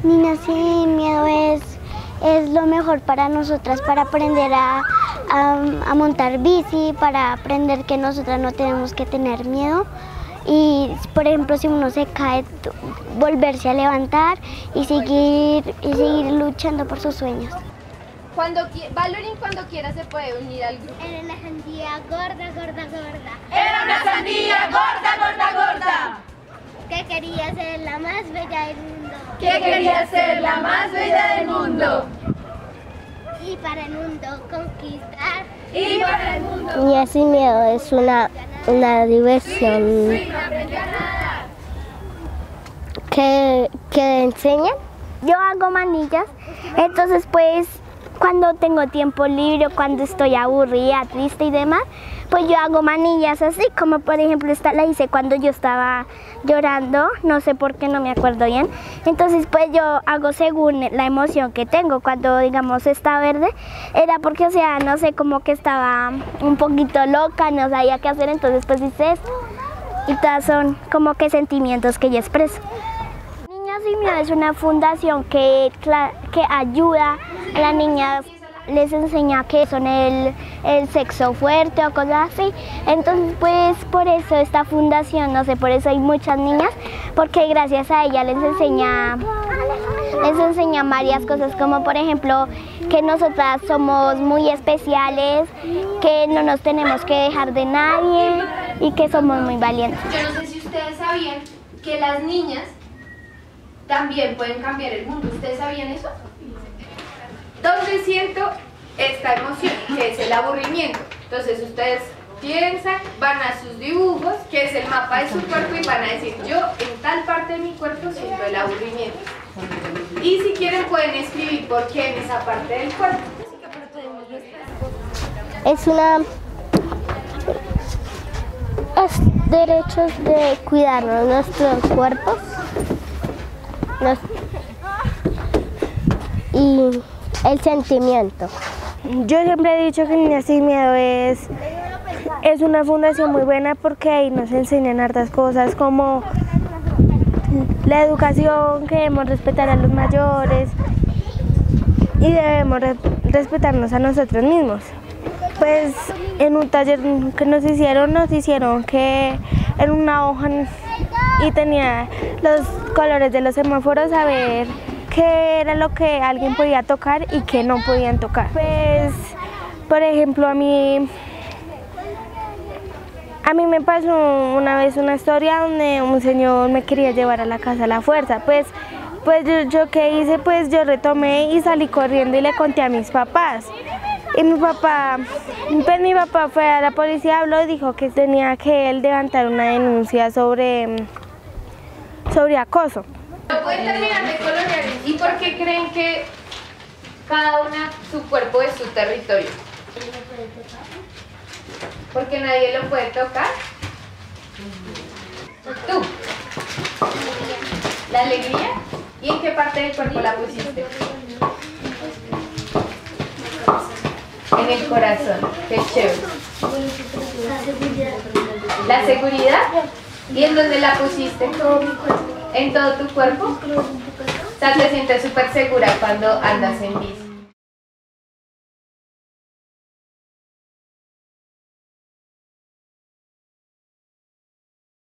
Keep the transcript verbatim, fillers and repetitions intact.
Niñas Sin Miedo es, es lo mejor para nosotras, para aprender a, a, a montar bici, para aprender que nosotras no tenemos que tener miedo. Y, por ejemplo, si uno se cae, volverse a levantar y seguir, y seguir luchando por sus sueños. Cuando, Valorín cuando quiera se puede unir al grupo. Era una sandía gorda, gorda, gorda. Era una sandía gorda, gorda, gorda. Que quería ser la más bella del mundo. Que quería ser la más bella del mundo. Y para el mundo conquistar. Y para el mundo. Niñas Sin Miedo es una, una diversión que, que enseñan. Yo hago manillas, entonces pues cuando tengo tiempo libre, cuando estoy aburrida, triste y demás, pues yo hago manillas así, como por ejemplo esta la hice cuando yo estaba llorando, no sé por qué, no me acuerdo bien. Entonces pues yo hago según la emoción que tengo. Cuando digamos está verde, era porque, o sea, no sé, como que estaba un poquito loca, no sabía qué hacer, entonces pues hice esto. Y todas son como que sentimientos que yo expreso. Niñas Sin Miedo es una fundación que, que ayuda a las niñas, les enseña qué son el, el sexo fuerte o cosas así. Entonces pues por eso esta fundación, no sé, por eso hay muchas niñas, porque gracias a ella les enseña, les enseña varias cosas, como por ejemplo que nosotras somos muy especiales, que no nos tenemos que dejar de nadie y que somos muy valientes. Yo no sé si ustedes sabían que las niñas también pueden cambiar el mundo. ¿Ustedes sabían eso? ¿Dónde siento esta emoción? Que es el aburrimiento. Entonces ustedes piensan, van a sus dibujos, que es el mapa de su cuerpo, y van a decir, yo en tal parte de mi cuerpo siento el aburrimiento. Y si quieren pueden escribir por qué en esa parte del cuerpo. Es una... es derechos de cuidarnos nuestros cuerpos. Nos, y el sentimiento. Yo siempre he dicho que Niñas Sin Miedo es, es una fundación muy buena, porque ahí nos enseñan hartas cosas, como la educación, que debemos respetar a los mayores y debemos re respetarnos a nosotros mismos. Pues en un taller que nos hicieron, nos hicieron que en una hoja y tenía los colores de los semáforos, a ver qué era lo que alguien podía tocar y qué no podían tocar. Pues, por ejemplo, a mí, a mí me pasó una vez una historia donde un señor me quería llevar a la casa a la fuerza. Pues, pues yo, yo qué hice, pues yo retomé y salí corriendo y le conté a mis papás. Y mi papá, pues mi papá fue a la policía, habló y dijo que tenía que él levantar una denuncia sobre, sobre acoso. Pueden terminar de colorear. ¿Y por qué creen que cada una, su cuerpo es su territorio? Porque nadie lo puede tocar. Tú. La alegría. ¿Y en qué parte del cuerpo la pusiste? En el corazón. Qué chévere. La seguridad. ¿Y en dónde la pusiste? ¿En todo tu cuerpo? O sea, te sientes súper segura cuando andas en bici.